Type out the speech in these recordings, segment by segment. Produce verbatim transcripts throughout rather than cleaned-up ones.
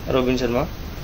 Robin Sharma.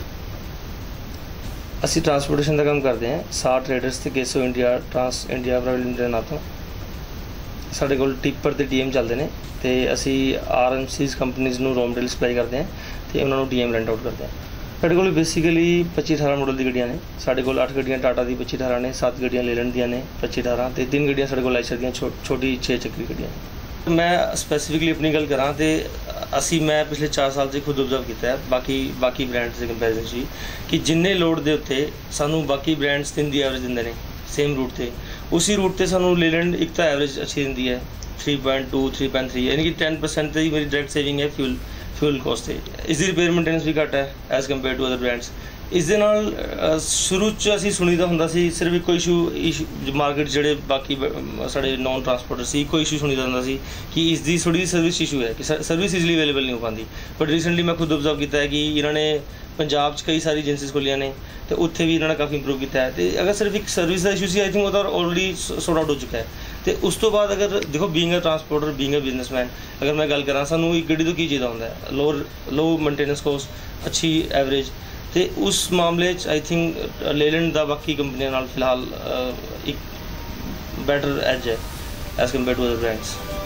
असी transportation का काम करते हैं सार ट्रेडर्स ते केसो India trans India private limited नाम तो। साढ़े कोल टिप्पर ते डी एम चलते हैं तो असी आर एम सीज कंपनीज़ नूं रॉ मटेरियल सप्लाई करते हैं तो उन्होंने डी एम रेंट आउट करते हैं। साढ़े कोल बेसिकली पच्ची अठारह मॉडल की गड्डियाँ ने। साढ़े कोल अठ गड्डियाँ टाटा की पच्ची अठारह ने, सात गड्डियाँ लेलैंड दियाँ ने पच्ची अठारह तो तीन गड्डियाँ साढ़े कोल आइशर दियां छो, छोटी छे चक्री गड्डियाँ। मैं स्पैसीफिकली अपनी गल करा तो असी मैं पिछले चार साल से खुद ऑब्जर्व किया है बाकी बाकी ब्रांड्स के कंपैरिजन जी कि जिन्ने लोड के उत्ते सानू बाकी ब्रांड्स तीन दी एवरेज दिंदे ने सेम रूट से, उसी रूट से सानू लेलैंड एक तो एवरेज अच्छी दिंदी है three point two three point three यानी कि टेन परसेंट ही मेरी डायरेक्ट सेविंग है फ्यूल फ्यूल कॉस्ट से। इसकी रिपेयर मेंटेनेंस भी घट है as compare to other brands. इस दे नाल शुरू च असी सुनीदा हुंदा सी सिर्फ एक इशू इशू मार्केट जिहड़े बाकी साढ़े नॉन ट्रांसपोर्टर सी कोई इशू सुनीदा हुंदा सी कि इसकी थोड़ी सर्विस इशू है कि सर्विस ईजली अवेलेबल नहीं हो पाती। बट रिसेंटली मैं खुद ऑब्जर्व किया है कि इन्होंने पंजाब कई सारी एजेंसीज खोलियां ने तो उत्थे भी इन्होंने काफ़ी इंप्रूव किया है। तो अगर सिर्फ एक सर्विस का इशू सी आई थिंक वो ऑलरेडी सॉर्ट आउट हो चुका है। तो उस तो बाद अगर देखो being a transporter being a businessman अगर मैं गल करा सानू एक गड्डी तो की चाहिए होंदा है लो लो मेंटेनेंस कॉस्ट अच्छी एवरेज। तो उस मामले आई थिंक लेलैंड का बाकी कंपनियों नाल फिलहाल एक बैटर एज है as compare to other brands.